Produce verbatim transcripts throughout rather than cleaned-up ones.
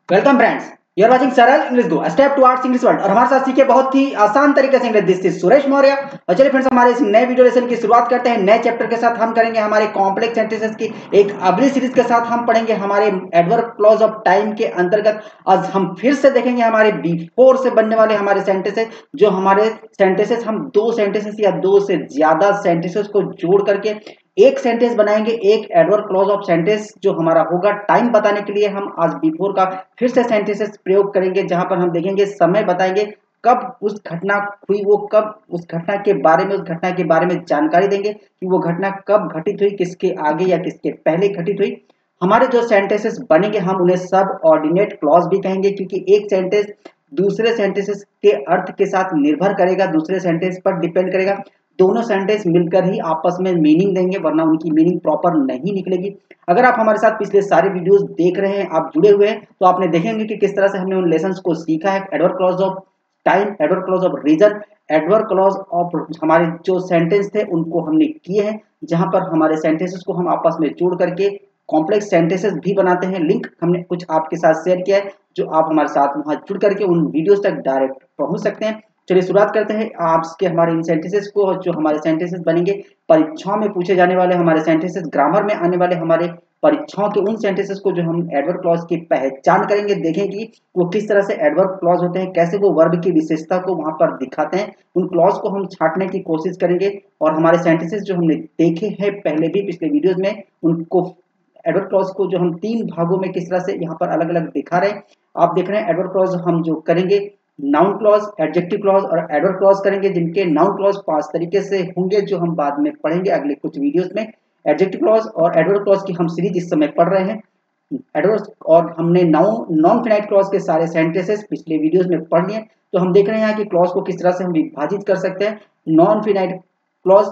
Welcome friends, you are watching Saral English go step towards English world और हमारे साथ सीखे बहुत ही आसान तरीके से English. This is Suresh Maurya. और चलिए फ्रेंड्स, हमारे इस नए वीडियो लेसन की शुरुआत करते हैं। नए चैप्टर के साथ हम करेंगे हमारे कॉम्प्लेक्स सेंटेंसेस की एक अगली सीरीज के साथ हम पढ़ेंगे हमारे एडवर्ब क्लॉज ऑफ टाइम के अंतर्गत। आज हम फिर से देखेंगे हमारे बिफोर से बनने वाले हमारे सेंटेंसेस, जो हमारे सेंटेंसेस हम दो सेंटेंसेस या दो से ज्यादा सेंटेंसेस को जोड़ करके एक सेंटेंस बनाएंगे, एक एडवर्ब क्लॉज ऑफ सेंटेंस जो हमारा होगा टाइम बताने के लिए। हम आज बिफोर का फिर से सेंटेंसेस प्रयोग करेंगे, जहां पर हम देखेंगे समय बताएंगे कब उस घटना हुई, वो कब उस घटना के बारे में उस घटना के बारे में जानकारी देंगे कि वो घटना कब घटित हुई, किसके आगे या किसके पहले घटित हुई। हमारे जो सेंटेंसेस बनेंगे हम उन्हें सब ऑर्डिनेट क्लॉज भी कहेंगे, क्योंकि एक सेंटेंस दूसरे सेंटेंसेस के अर्थ के साथ निर्भर करेगा, दूसरे सेंटेंस पर डिपेंड करेगा। दोनों सेंटेंस मिलकर ही आपस में मीनिंग देंगे, वरना उनकी मीनिंग प्रॉपर नहीं निकलेगी। अगर आप हमारे साथ पिछले सारे वीडियोस देख रहे हैं, आप जुड़े हुए हैं, तो आपने देखेंगे कि किस तरह से हमने उन लेसन्स को सीखा है। Adverb clause of time, adverb clause of reason, adverb clause of हमारे जो सेंटेंस थे उनको हमने किए हैं, जहां पर हमारे सेंटेंसेस को हम आपस में जोड़ करके कॉम्प्लेक्स सेंटेंसेस भी बनाते हैं। लिंक हमने कुछ आपके साथ शेयर किया है, जो आप हमारे साथ वहां जुड़ करके उन वीडियोस तक डायरेक्ट पहुंच सकते हैं। चलिए शुरुआत करते हैं आपके हमारे इन सेंटेंसेस को। जो हमारे सेंटेंसेस बनेंगे परीक्षाओं में पूछे जाने वाले हमारे सेंटेंसेस, ग्रामर में आने वाले हमारे परीक्षाओं के उन सेंटेंसेस को जो हम एडवर्ब क्लॉज की पहचान करेंगे, देखें कि वो किस तरह से एडवर्ब क्लॉज होते हैं, कैसे वो वर्ब की विशेषता को वहां पर दिखाते हैं। उन क्लॉज को हम छांटने की कोशिश करेंगे और हमारे सेंटेंसेस जो हमने देखे हैं पहले भी पिछले वीडियोज में, उनको एडवर्ब क्लॉज को जो हम तीन भागों में किस तरह से यहाँ पर अलग अलग दिखा रहे हैं। आप देख रहे हैं एडवर्ब क्लॉज हम जो करेंगे नाउन क्लॉज, एडजेक्टिव क्लॉज और एडवर्ब क्लॉज करेंगे, जिनके नाउन क्लॉज पांच तरीके से होंगे जो हम बाद में पढ़ेंगे अगले कुछ वीडियोस में। एडजेक्टिव क्लॉज और एडवर्ब क्लॉज की हम सीरीज इस समय पढ़ रहे हैं। एडवर्ब और हमने नाउन नॉन फिनाइट क्लॉज के सारे सेंटेंसेस पिछले वीडियोस में पढ़ लिए। तो हम देख रहे हैं कि क्लॉज को किस तरह से हम विभाजित कर सकते हैं। Non finite clause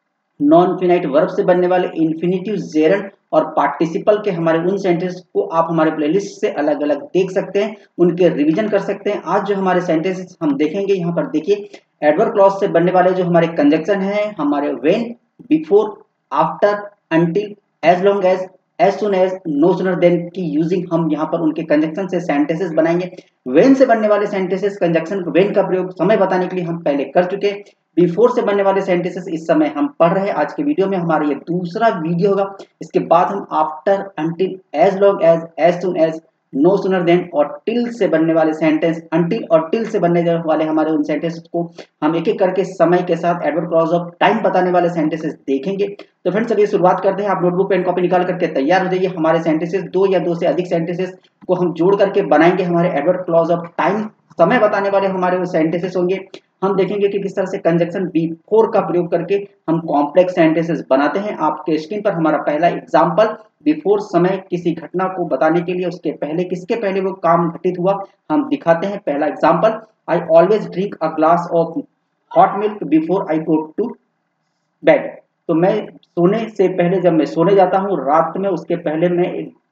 non finite verb से बनने वाले इन्फिनिटिव, जेरंड और पार्टिसिपल के हमारे उन सेंटेंस को आप हमारे प्लेलिस्ट से अलग अलग देख सकते हैं, उनके रिवीजन कर सकते हैं। आज जो हमारे सेंटेंसेस हम देखेंगे, यहाँ पर देखिए एडवर्ब क्लॉज से बनने वाले जो हमारे कंजक्शन हैं, हमारे when, before, after, until, as long as, as soon as, no sooner than की यूजिंग हम यहाँ पर उनके कंजक्शन से सेंटेंसेस बनाएंगे। व्हेन से बनने वाले सेंटेंसेस कंजक्शन व्हेन का प्रयोग समय बताने के लिए हम पहले कर चुके। बिफोर से बनने वाले सेंटेंसेस इस समय हम पढ़ रहे हैं। आज के वीडियो में हमारा ये दूसरा वीडियो होगा। इसके बाद हम after, until, as long as, as soon as, no sooner than और टिल से बनने वाले सेंटेंस, अंटिल और टिल से बनने वाले हमारे उन सेंटेंसेस को हम एक एक करके समय के साथ एडवर्ब क्लॉज ऑफ टाइम बताने वाले सेंटेंसेस देखेंगे। तो फ्रेंड्स चलिए शुरुआत करते हैं। आप नोटबुक पेन कॉपी निकाल करके तैयार हो जाइए। हमारे सेंटेंसेस दो या दो से अधिक सेंटेंसेस को हम जोड़ करके बनाएंगे हमारे एडवर्ब क्लॉज ऑफ टाइम, समय बताने वाले हमारे वो सेंटेंसेस होंगे। हम देखेंगे कि किस तरह से कंजक्शन बिफोर का प्रयोग करके हम कॉम्प्लेक्स सेंटेंसेस बनाते हैं। आपके स्क्रीन पर हमारा पहला एग्जांपल बिफोर समय किसी घटना को बताने के लिए उसके पहले किसके पहले वो काम घटित हुआ हम दिखाते हैं। पहला example, I always drink a glass of hot milk before I go to bed. तो मैं सोने से पहले, जब मैं सोने जाता हूँ रात में, उसके पहले मैं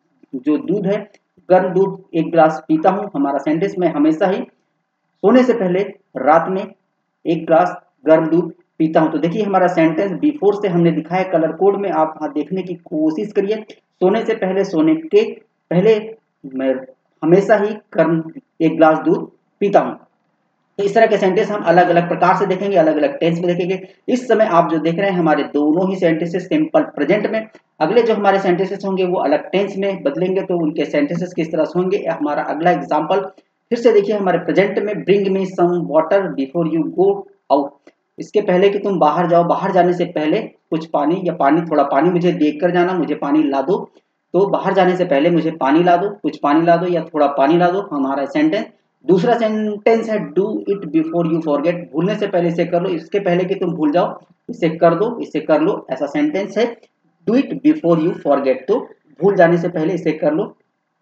जो दूध है, गर्म दूध एक गिलास पीता हूँ। हमारा सेंटेंस में हमेशा ही सोने से पहले रात में एक ग्लास गर्म दूध पीता हूं। तो देखिए हमारा सेंटेंस बिफोर से हमने दिखाया कलर कोड में, आप वहां देखने की कोशिश करिए। सोने से पहले, सोने के पहले मैं हमेशा ही गर्म एक ग्लास दूध पीता हूं। तो इस तरह के सेंटेंस हम अलग अलग प्रकार से देखेंगे, अलग अलग टेंस में देखेंगे। इस समय आप जो देख रहे हैं हमारे दोनों ही सेंटेंसेस सिंपल प्रेजेंट में। अगले जो हमारे सेंटेंसेस होंगे वो अलग टेंस में बदलेंगे, तो उनके सेंटेंसेस किस तरह से होंगे। हमारा अगला एग्जाम्पल फिर से देखिए हमारे प्रेजेंट में, bring me some water before you go out. इसके पहले कि तुम बाहर जाओ, बाहर जाने से पहले कुछ पानी या पानी थोड़ा पानी मुझे देख कर जाना, मुझे पानी ला दो। तो बाहर जाने से पहले मुझे पानी ला दो, कुछ पानी ला दो या थोड़ा पानी ला दो, हमारा सेंटेंस। दूसरा सेंटेंस है do it before you forget, भूलने से पहले इसे कर लो, इसके पहले कि तुम भूल जाओ इसे कर दो, इसे कर लो, ऐसा सेंटेंस है do it before you forget. तो भूल जाने से पहले इसे कर लो,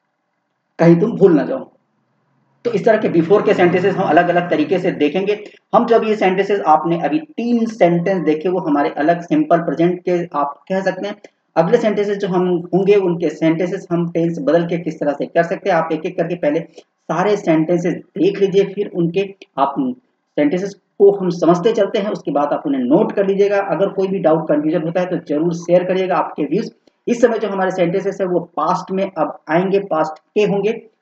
कहीं तुम भूल ना जाओ। तो इस तरह के बिफोर के सेंटेंसेस हम अलग अलग तरीके से देखेंगे। हम जब ये सेंटेंसेस आपने अभी तीन सेंटेंस देखे वो हमारे अलग सिंपल प्रेजेंट के आप कह सकते हैं। अगले सेंटेंसेस जो हम होंगे उनके सेंटेंसेस हम टेंस बदल के किस तरह से कर सकते हैं। आप एक एक करके पहले सारे सेंटेंसेस देख लीजिए, फिर उनके आप सेंटेंसेस को हम समझते चलते हैं, उसके बाद आप उन्हें नोट कर लीजिएगा। अगर कोई भी डाउट कंफ्यूजन होता है तो जरूर शेयर करिएगा आपके व्यूज। इस समय जो हमारे सेंटेंसेस है वो पास्ट में अब आएंगे, पास्ट के होंगे।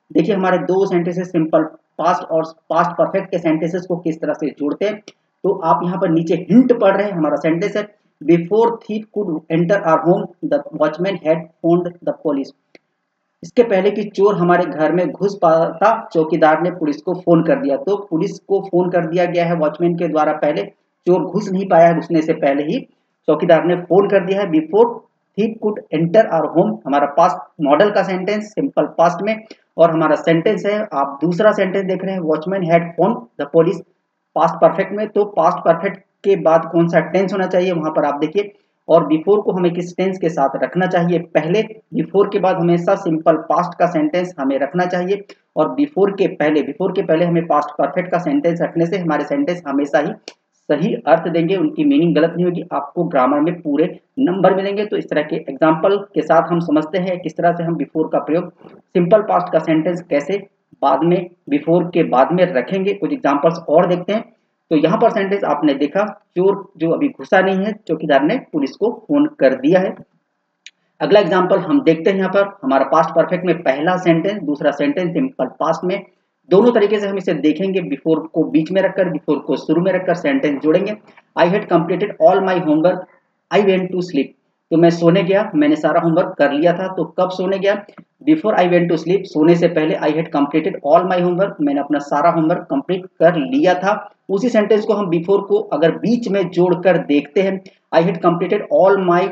देखिए हमारे दो सेंटेंसेस सिंपल पास्ट और पास्ट परफेक्ट के सेंटेंसेस को किस तरह से जोड़ते हैं। तो आप यहाँ पर नीचे हिंट पढ़ रहे हैं, हमारा सेंटेंस है before thief could enter our home the watchman had phoned the police. इसके पहले कि चोर हमारे घर में घुस पाता चौकीदार ने पुलिस को फोन कर दिया। तो पुलिस को फोन कर दिया गया है वॉचमैन के द्वारा, पहले चोर घुस नहीं पाया है, घुसने से पहले ही चौकीदार ने फोन कर दिया है। Before thief could enter our home हमारा पास्ट मॉडल का सेंटेंस सिंपल पास्ट में, और हमारा सेंटेंस है आप दूसरा सेंटेंस देख रहे हैं watchman had phone the police past perfect में। तो पास्ट परफेक्ट के बाद कौन सा टेंस होना चाहिए वहां पर आप देखिए, और बिफोर को हमें किस टेंस के साथ रखना चाहिए, पहले बिफोर के बाद हमेशा सिंपल पास्ट का सेंटेंस हमें रखना चाहिए, और बिफोर के पहले बिफोर के पहले हमें पास्ट परफेक्ट का सेंटेंस रखने से हमारे सेंटेंस हमेशा ही सही अर्थ देंगे, उनकी मीनिंग गलत नहीं होगी, आपको ग्रामर में पूरे नंबर मिलेंगे। तो इस तरह के एग्जाम्पल के साथ हम समझते हैं किस तरह से हम बिफोर का प्रयोग सिंपल पास्ट का सेंटेंस कैसे बाद में बिफोर के बाद में रखेंगे। कुछ एग्जाम्पल्स और देखते हैं। तो यहाँ पर सेंटेंस आपने देखा, चोर जो अभी घुसा नहीं है, चौकीदार ने पुलिस को फोन कर दिया है। अगला एग्जाम्पल हम देखते हैं यहाँ पर हमारा पास्ट परफेक्ट में पहला सेंटेंस, दूसरा सेंटेंस सिंपल पास्ट में, दोनों तरीके से हम इसे देखेंगे। बिफोर को बीच में रखकर, बिफोर को शुरू में रखकर सेंटेंस जोड़ेंगे। I had completed all my homework I went to sleep. तो मैं सोने गया, मैंने सारा होमवर्क कर लिया था। तो कब सोने गया, before I went to sleep, सोने से पहले I had completed all my homework, मैंने अपना सारा होमवर्क कंप्लीट कर लिया था। उसी सेंटेंस को हम बिफोर को अगर बीच में जोड़कर देखते हैं, I had completed all my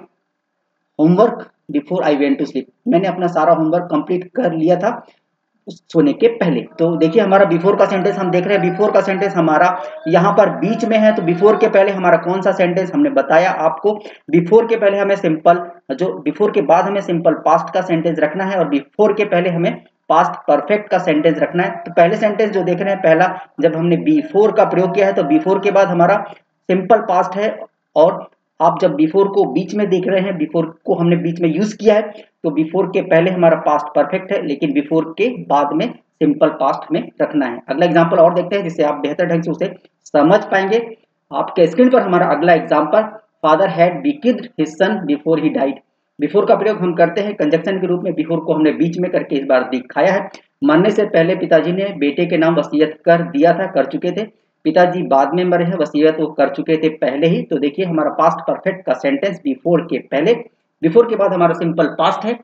homework before I went to sleep, मैंने अपना सारा होमवर्क कंप्लीट कर लिया था सोने के पहले। तो देखिए हमारा बिफोर का सेंटेंस हम देख रहे हैं, बिफोर का सेंटेंस हमारा यहाँ पर बीच में है। तो बिफोर के पहले हमारा कौन सा सेंटेंस, हमने बताया आपको बिफोर के पहले हमें सिंपल, जो बिफोर के बाद हमें सिंपल पास्ट का सेंटेंस रखना है, और बिफोर के पहले हमें पास्ट परफेक्ट का सेंटेंस रखना है। तो पहले सेंटेंस जो देख रहे हैं, पहला जब हमने बिफोर का प्रयोग किया है तो बिफोर के बाद हमारा सिंपल पास्ट है, और आप जब बिफोर को बीच में देख रहे हैं, बिफोर को हमने बीच में यूज किया है, तो बिफोर के पहले हमारा पास्ट परफेक्ट है, लेकिन बिफोर के बाद में सिंपल पास्ट में रखना है। अगला एग्जांपल और देखते हैं जिससे आप बेहतर ढंग से उसे समझ पाएंगे। आपके स्क्रीन पर हमारा अगला example, father had bequeathed his son before he died. Before का प्रयोग हम करते हैं कंजक्शन के रूप में, बिफोर को हमने बीच में करके इस बार दिखाया है। मरने से पहले पिताजी ने बेटे के नाम वसीयत कर दिया था, कर चुके थे, पिताजी बाद में मरे हैं, वसीयत वो कर चुके थे पहले ही। तो देखिए हमारा पास्ट परफेक्ट का सेंटेंस बिफोर के पहले, बिफोर के बाद हमारा सिंपल पास्ट है,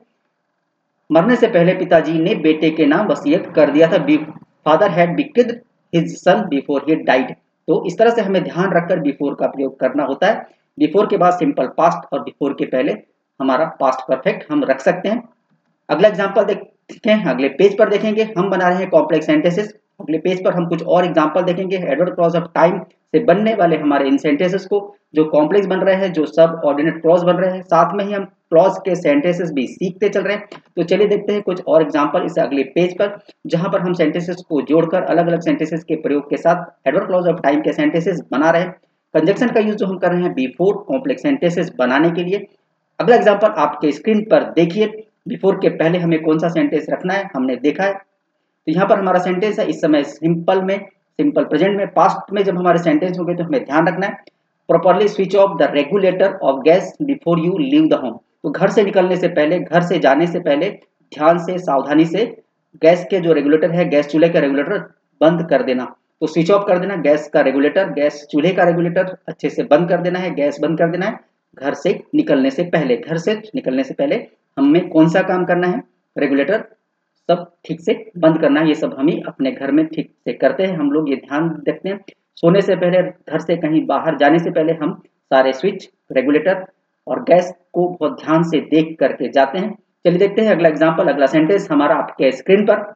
मरने से पहले पिताजी ने बेटे के नाम वसीयत कर दिया था, father had bequeathed his son before he died. तो इस तरह से हमें ध्यान रखकर बिफोर का प्रयोग करना होता है। बिफोर के बाद सिंपल पास्ट और बिफोर के पहले हमारा पास्ट परफेक्ट हम रख सकते हैं। अगला एग्जांपल देखते हैं, अगले पेज पर देखेंगे। हम बना रहे हैं कॉम्प्लेक्स सेंटेंसेस, अगले पेज पर हम कुछ और एग्जांपल देखेंगे एडवर्ब क्लॉज ऑफ टाइम से बनने वाले हमारे इन सेंटेंसेस को, जो कॉम्प्लेक्स बन रहे हैं, जो सब ऑर्डिनेट क्लॉज बन रहे हैं, साथ में ही हम क्लॉज के सेंटेंसेस भी सीखते चल रहे हैं। तो चलिए देखते हैं कुछ और एग्जांपल इस अगले पेज पर, जहां पर हम सेंटेंसेस को जोड़कर अलग अलग सेंटेंसेस के प्रयोग के साथ एडवर्ब क्लॉज ऑफ टाइम के सेंटेंसेस बना रहे हैं। कंजक्शन का यूज जो हम कर रहे हैं बिफोर कॉम्प्लेक्स सेंटेंसेस बनाने के लिए। अगला एग्जांपल आपके स्क्रीन पर देखिए, बिफोर के पहले हमें कौन सा सेंटेंस रखना है हमने देखा है। तो यहाँ पर हमारा सेंटेंस है इस समय सिंपल में, सिंपल प्रेजेंट में, पास्ट में जब हमारे सेंटेंस होंगे तो हमें ध्यान रखना है properly switch off the regulator of gas before you leave the home. तो घर से निकलने से पहले, घर से जाने से पहले ध्यान से सावधानी से गैस के जो रेगुलेटर है, गैस चूल्हे का रेगुलेटर बंद कर देना। तो स्विच ऑफ कर देना गैस का रेगुलेटर, गैस चूल्हे का रेगुलेटर अच्छे से बंद कर देना है, गैस बंद कर देना है घर से निकलने से पहले। घर से निकलने से पहले हमें कौन सा काम करना है, रेगुलेटर सब ठीक से बंद करना है। ये सब हम ही अपने घर में ठीक से करते हैं हम लोग, ये ध्यान रखते हैं। सोने से पहले, घर से कहीं बाहर जाने से पहले हम सारे स्विच, रेगुलेटर और गैस को बहुत ध्यान से देख करके जाते हैं। चलिए देखते हैं अगला एग्जांपल, अगला सेंटेंस हमारा आपके स्क्रीन पर।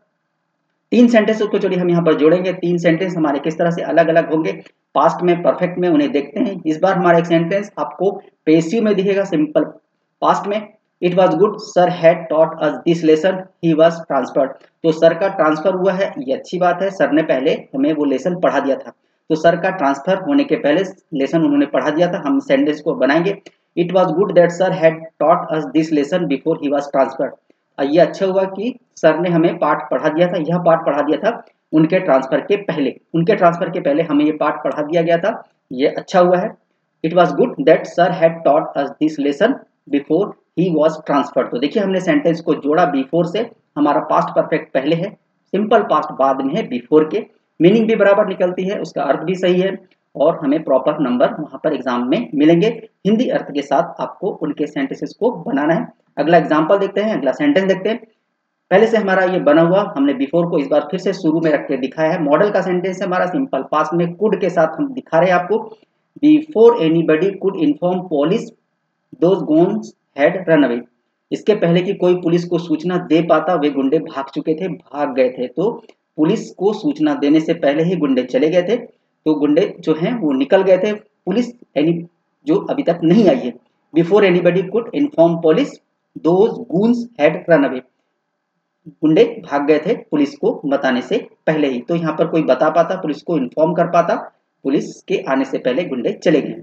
तीन सेंटेंस को चलिए हम यहाँ पर जोड़ेंगे। तीन सेंटेंस हमारे किस तरह से अलग अलग होंगे, पास्ट में, परफेक्ट में, उन्हें देखते हैं। इस बार हमारा एक सेंटेंस आपको पेसिव में दिखेगा, सिंपल पास्ट में। It was good sir had taught us this lesson he was transferred. तो सर का ट्रांसफर हुआ है, ये अच्छी बात है, सर ने पहले हमें वो लेसन पढ़ा दिया था। तो सर का ट्रांसफर होने के पहले लेसन उन्होंने पढ़ा दिया था। हम सेंटेंस को बनाएंगे, it was good that sir had taught us this lesson before he was transferred. ये अच्छा हुआ कि सर ने हमें पाठ पढ़ा दिया था, यह पाठ पढ़ा दिया था उनके ट्रांसफर के पहले, उनके ट्रांसफर के पहले हमें ये पाठ पढ़ा दिया गया था, ये अच्छा हुआ है। It was good that sir had taught us this lesson before he was transferred. तो देखिए हमने सेंटेंस को जोड़ा, बिफोर से हमारा पास्ट परफेक्ट पहले है, सिंपल पास्ट बाद में है बिफोर के, मीनिंग भी बराबर निकलती है, उसका अर्थ भी सही है और हमें प्रॉपर नंबर वहां पर एग्जाम में मिलेंगे। हिंदी अर्थ के साथ आपको उनके सेंटेंसेस को बनाना है। अगला एग्जाम्पल देखते हैं, अगला सेंटेंस देखते हैं। पहले से हमारा ये बना हुआ, हमने बिफोर को इस बार फिर से शुरू में रख के दिखाया है। मॉडल का सेंटेंस है हमारा, सिंपल पास्ट में कुड के साथ हम दिखा रहे हैं आपको। Before anybody could inform police those goons had run away. इसके पहले कि कोई पुलिस को सूचना दे पाता वे गुंडे भाग चुके थे, भाग गए थे। तो पुलिस को सूचना देने से पहले ही गुंडे चले गए थे, तो गुंडे जो हैं वो निकल गए थे। पुलिस एनी जो अभी तक नहीं आई है। Before anybody could inform police those goons had run away, गुंडे भाग गए थे पुलिस को बताने से पहले ही। तो यहाँ पर कोई बता पाता, पुलिस को इन्फॉर्म कर पाता, पुलिस के आने से पहले गुंडे चले गए।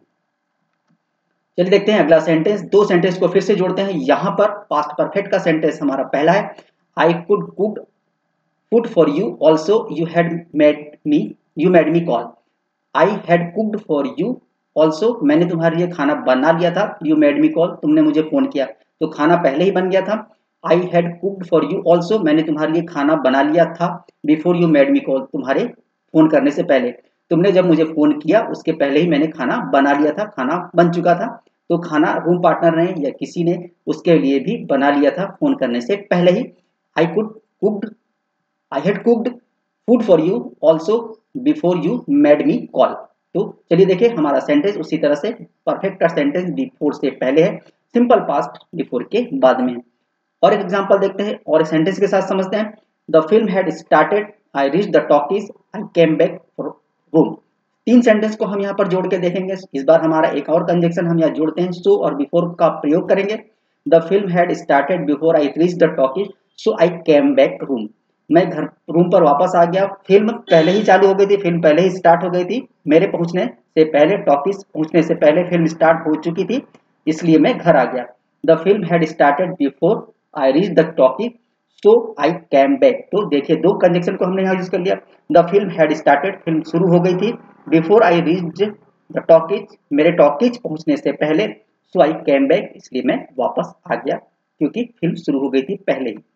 चलिए देखते हैं अगला सेंटेंस। दो सेंटेंस को फिर से जोड़ते हैं। यहाँ पर पास्ट परफेक्ट का सेंटेंस हमारा पहला है, I could cook food for you also you had made me you made me call. I had cooked for you also, मैंने तुम्हारे लिए खाना बना लिया था, यू मेड मी कॉल, तुमने मुझे फोन किया। तो खाना पहले ही बन गया था। I had cooked for you also, मैंने तुम्हारे लिए खाना बना लिया था, before you made me call, तुम्हारे फोन करने से पहले। तुमने जब मुझे फोन किया उसके पहले ही मैंने खाना बना लिया था, खाना बन चुका था। तो खाना रूम पार्टनर ने या किसी ने उसके लिए भी बना लिया था फोन करने से पहले ही। I could cooked I had cooked food for you also before you made me call. तो चलिए देखिए हमारा सेंटेंस उसी तरह से परफेक्ट का सेंटेंस बिफोर से पहले है, सिंपल पास्ट बिफोर के बाद में है। और एक एग्जांपल देखते हैं और एक सेंटेंस के साथ समझते हैं। The film had started, I reached the talkies, I came back room. तीन सेंटेंस को हम यहाँ पर जोड़ के देखेंगे। इस बार हमारा एक और कंजक्शन हम यहाँ जोड़ते हैं, सो और बिफोर का प्रयोग करेंगे। The film had started before I reached the talkies, so I came back room. मैं घर रूम पर वापस आ गया, फिल्म पहले ही चालू हो गई थी, फिल्म पहले ही स्टार्ट हो गई थी, मेरे पहुंचने से पहले, टॉकीज पहुंचने से पहले फिल्म स्टार्ट हो चुकी थी, इसलिए मैं घर आ गया। The film had started before I reach the talkies, so I came back. तो देखिए दो कंजक्शन को हमने यहाँ यूज कर लिया। The film had started, film शुरू हो गई थी, before I reach the talkies, मेरे टॉकीज पहुंचने से पहले, सो आई कैम बैक, इसलिए मैं वापस आ गया क्योंकि फिल्म शुरू हो गई थी पहले ही।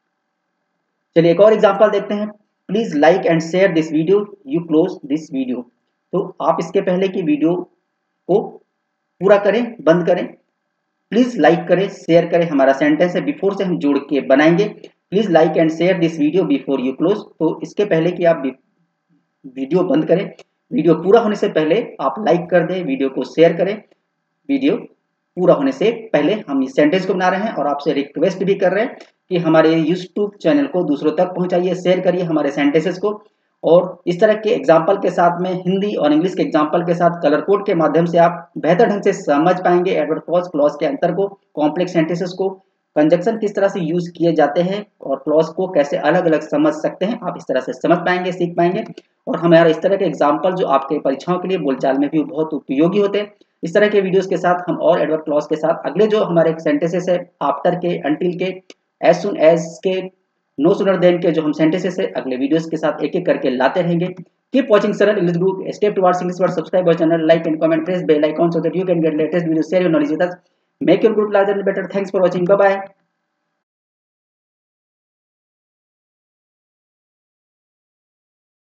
चलिए एक और एग्जांपल देखते हैं। Please like and share this video, you close this video. तो आप इसके पहले की वीडियो को पूरा करें, बंद करें। प्लीज लाइक करें, शेयर करें, हमारा सेंटेंस है, बिफोर से हम जोड़ के बनाएंगे। Please like and share this video before you close. तो इसके पहले कि आप वीडियो बंद करें, वीडियो पूरा होने से पहले आप लाइक कर दें, वीडियो को शेयर करें। वीडियो पूरा होने से पहले हम इस सेंटेंस को बना रहे हैं और आपसे रिक्वेस्ट भी कर रहे हैं कि हमारे यूट्यूब चैनल को दूसरों तक पहुंचाइए, शेयर करिए हमारे सेंटेंसेस को। और इस तरह के एग्जाम्पल के साथ में हिंदी और इंग्लिश के एग्जाम्पल के साथ कलर कोड के माध्यम से आप बेहतर ढंग से समझ पाएंगे एडवर्ब क्लॉज क्लॉज के अंतर को, कॉम्प्लेक्स सेंटेंसेस को, कंजक्शन किस तरह से यूज किए जाते हैं और क्लॉज को कैसे अलग अलग समझ सकते हैं, आप इस तरह से समझ पाएंगे, सीख पाएंगे। और हमारा इस तरह के एग्जाम्पल जो आपके परीक्षाओं के लिए बोलचाल में भी बहुत उपयोगी होते हैं। इस तरह के वीडियोस के साथ हम और एडवर्ब क्लॉज के साथ अगले जो हमारे सेंटेंसेस है, आफ्टर के, अंटिल के, एज सुन एज के, नो सुनर देन के जो हम सेंटेंसेस है अगले वीडियोस के साथ एक एक करके लाते रहेंगे। Keep watching Saral English group, step towards English word, subscribe our channel, like and comment, press bell icon so that you can get latest videos, share your knowledge with us, make your group larger and better. Thanks for watching, bye bye.